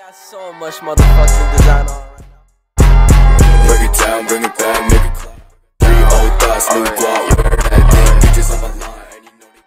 got so much motherfucking design on. Break it down, bring it back, make it clap. 3 old thoughts, new guap, wear that thing, bitches on my line, and you know they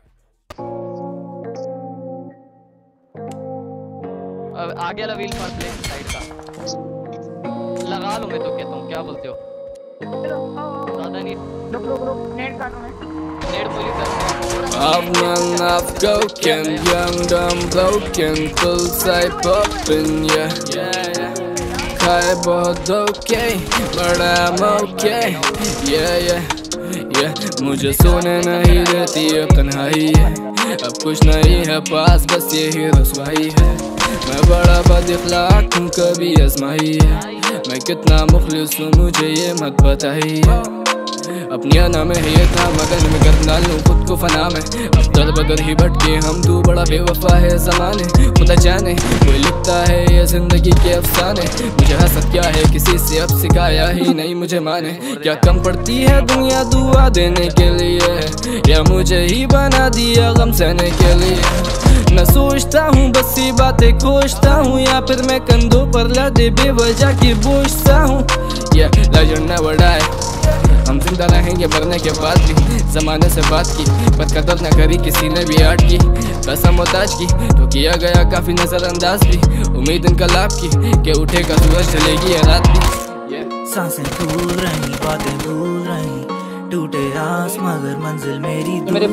come. आगे वाला wheel first plane side का लगा लो, मैं तो कहता हूँ, क्या बोलते हो? ज़्यादा नहीं, रुक नेट काटो, नेट पूरी कर। I'm not broken, young, dumb, broken, full side poppin', yeah. Khai बहुत okay, but I'm okay, yeah. मुझे सोने नहीं देती अब तन्हाई है, अब कुछ नहीं है पास, बस यही रसवाई है। मैं बड़ा बदअखलाक हूँ, कभी आजमाई है, मैं कितना मुखलिस हूँ मुझे ये मत बताइए। अपनी अना में ये था मगन में कर डालूं खुद को फना में, अब दर बदर ही भटके हम, तू बड़ा बेवफा है ज़माने, खुदा जाने कोई लिखता है ये जिंदगी के अफसाने। मुझे हसद क्या है किसी से अब सिखाया ही नहीं मुझे माने, क्या कम पड़ती है दुनिया दुआ देने के लिए, या मुझे ही बना दिया गम सहने के लिए। मैं सोचता हूँ बस ये बातें कोसता हूँ, या फिर मैं कंधों पर लदे बेवजह की बोझता हूँ। ये लेजेंड never die, हम जिंदा रहेंगे मरने के बाद भी। जमाने से बात की पर कदर न करी किसी ने भी आर्ट की, कसम मोहताज की तो किया गया काफी नजरअंदाज भी। उम्मीद इनकलाब की कि उठेगा सूरज चलेगी ये रात भी। सांसें भूल रही, बातें भूल रही, टूटे आस मगर मंजिल मेरी दूर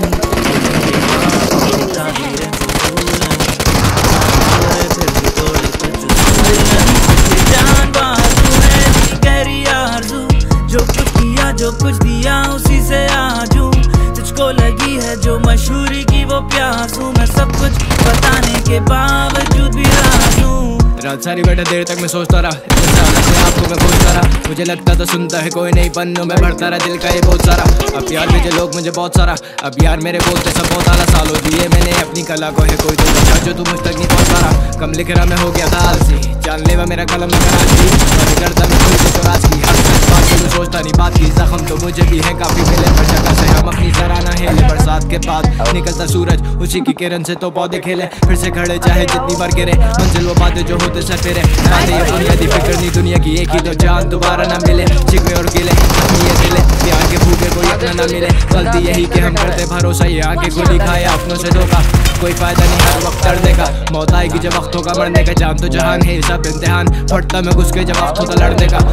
जो कुछ दिया उसी से आजू, तुझको लगी है जो मशहूरी की वो प्यास हूँ, मैं सब कुछ बताने के बावजूद भी राज़ हूँ। रात सारी बैठा देर तक मैं सोचता रहा, अपने आप को मैं खोजता रहा, मुझे लगता तो सुनता है कोई नहीं, पन्नों में भरता रहा दिल का ये बहुत सारा। अब यार भेजे लोग मुझे बहुत सारा, अब यार मेरे बोलते सब बहुत आला, सालों दिए मैंने अपनी कला को, है कोई तो बचा जो तू मुझ तक नहीं पहुँच पा रहा। कम लिख रहा मैं हो गया था आलसी, जानलेवा मेरा कलम मगर आज की, मैं करता मैं खुद से तो राज की, हर बात को सोचता नहीं बात की। जख्म तो मुझे भी है काफी मिले, पर जगह से हम अपनी सराहना हिले। बरसात के बाद निकलता सूरज, उसी की किरण से तो पौधे खेले, फिर से खड़े चाहे जितनी बार गिरे, मंजिल वो बातें जो होते सर तेरे रातें ये बुनियादी फिक्र नहीं दुनिया की, एक ही तो जान दोबारा ना मिले। शिकवे और गिले अपनी ये दिले कि आगे भूखे कोई अपना ना मिले, गलती यही कि हम करते भरोसा ये आगे गोली खाए अपनों से धोखा, कोई फायदा नहीं हर वक्त डरने का, मौत आएगी जब वक्त होगा मरने का। जान तो जहान है सब इम्तिहान, फटता मैं घुस के जब वक्त होता लड़ने का।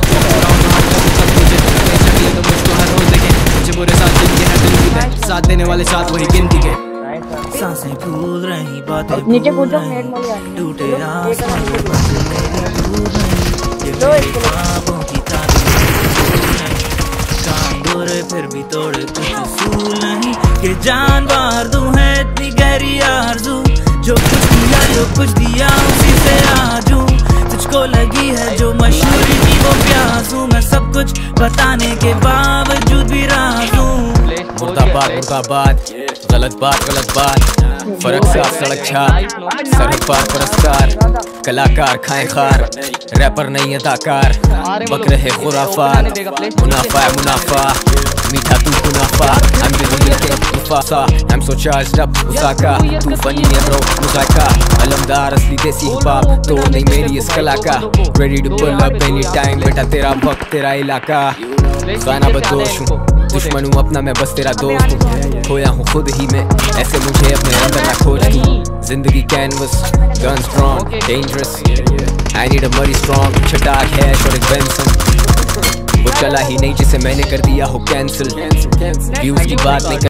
तो मुझको हर रोज देखे अच्छे बुरे साथ जिनके हर दिल की साथ देने वाले साथ वही गिनती के। सांसें भूल रही, बातें भूल रही, टूटे आस मगर मंजिल मेरी दूर नहीं, ये ख्वाबों की काम बुरे फिर भी तोड़े कुछ उसूल नहीं, कि जान बार दूं है इतनी गहरी आरज़ू, जो कुछ दिया उसी से आजू, तुझको लगी है जो मशहूरी की वो प्यास हूँ, मैं सब कुछ बताने के बावजूद भी राज़ हूँ। मुर्दाबाद गलत बात, फर्क साफ सड़क छाप, सरहद पार पुरस्कार, कलाकार खाए खार, रैपर नहीं अदाकार, बक रहे खुराफात, मुनाफा मीठा तू मुनाफा, I'm living in Mufasa, I'm so charged up उसाका, तू फनी है ब्रो मुजाका, अलमदार असली देसी हिप हॉप तो नहीं मेरी इस कला का, ready to pull up anytime बेटा तेरा वक्त तेरा इलाका। गाना बदोश हूँ, दुश्मन हूँ अपना मैं बस तेरा दोस्त हूँ, खोया हूँ खुद ही में ऐसे मुझे अपने अंदर ना खोज तू। जिंदगी canvas gun strong dangerous, I need a muddy strong, छटाक है और एक बेंसन, वो चला ही नहीं जिसे मैंने कर दिया हो कैंसिल। व्यूज की बात नहीं